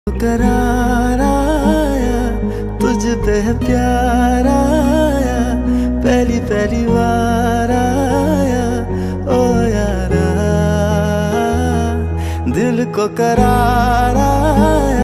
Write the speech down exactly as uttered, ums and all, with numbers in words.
करार आया, तुझ पे है प्यार आया, पहली पहली बार आया ओ यारा, दिल को करार आया।